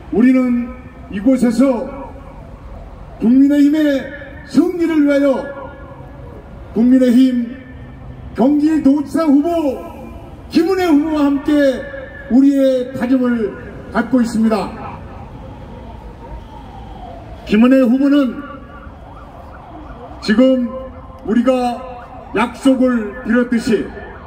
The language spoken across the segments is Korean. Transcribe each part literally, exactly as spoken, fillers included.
우리는 이곳에서 국민의힘의 승리를 위하여 국민의힘 경기도지사 후보 김은혜 후보와 함께 우리의 다짐을 갖고 있습니다. 김은혜 후보는 지금 우리가 약속을 드렸듯이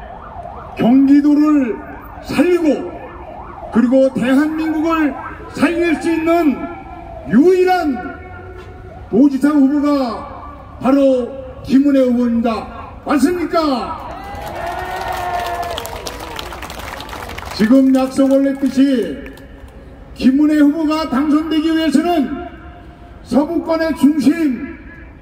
경기도를 살리고 그리고 대한민국을 살릴 수 있는 유일한 도지사 후보가 바로 김은혜 후보입니다. 맞습니까? 지금 약속을 냈듯이 김은혜 후보가 당선되기 위해서는 서부권의 중심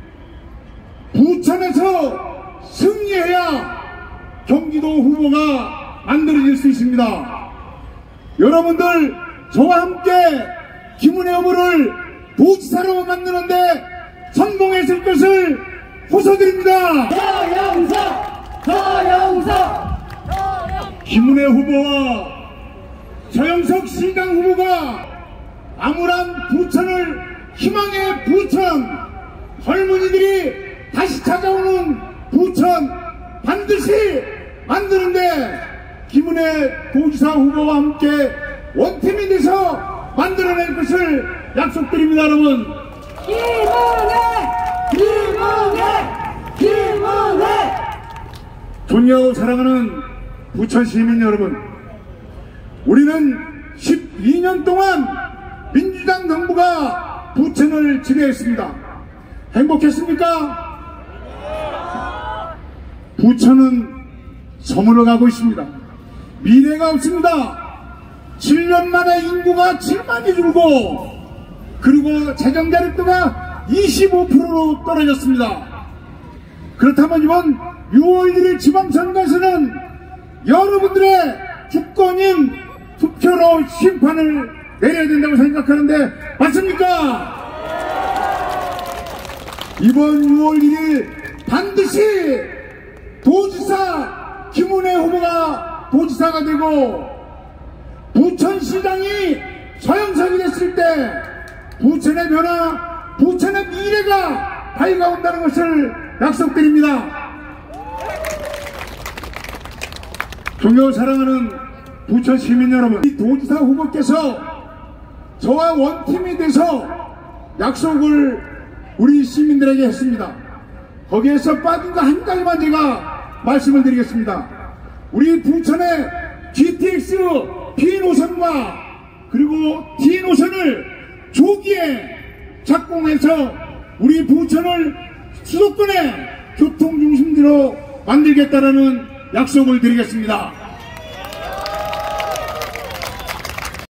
부천에서 승리해야 경기도 후보가 만들어질 수 있습니다. 여러분들 저와 함께 김은혜 후보를 도지사로 만드는데 성공했을 것을 호소드립니다. 서영석! 서영석! 김은혜 후보와 서영석 시장 후보가 암울한 부천을 희망의 부천, 젊은이들이 다시 찾아오는 부천 반드시 만드는데 김은혜 도지사 후보와 함께 원팀이 돼서 만들어낼 것을 약속드립니다. 여러분, 김은혜! 김은혜! 김은혜! 존경하고 사랑하는 부천 시민 여러분, 우리는 십이 년 동안 민주당 정부가 부천을 지배했습니다. 행복했습니까? 부천은 저물어가고 있습니다. 미래가 없습니다. 칠 년 만에 인구가 칠만이 줄고 그리고 재정자립도가 이십오 퍼센트로 떨어졌습니다. 그렇다면 이번 유월 일 일 지방선거에서는 여러분들의 주권인 투표로 심판을 내려야 된다고 생각하는데 맞습니까? 이번 유월 일 일 반드시 도지사 김은혜 후보가 도지사가 되고 부천시장이 서영석이 됐을 때 부천의 변화, 부천의 미래가 밝아온다는 것을 약속드립니다. 존경하고 사랑하는 부천 시민 여러분, 이 도지사 후보께서 저와 원팀이 돼서 약속을 우리 시민들에게 했습니다. 거기에서 빠진 거 한 가지만 제가 말씀을 드리겠습니다. 우리 부천의 지티엑스 B 노선과 그리고 D 노선을 조기에 착공해서 우리 부천을 수도권의 교통중심지로 만들겠다라는 약속을 드리겠습니다.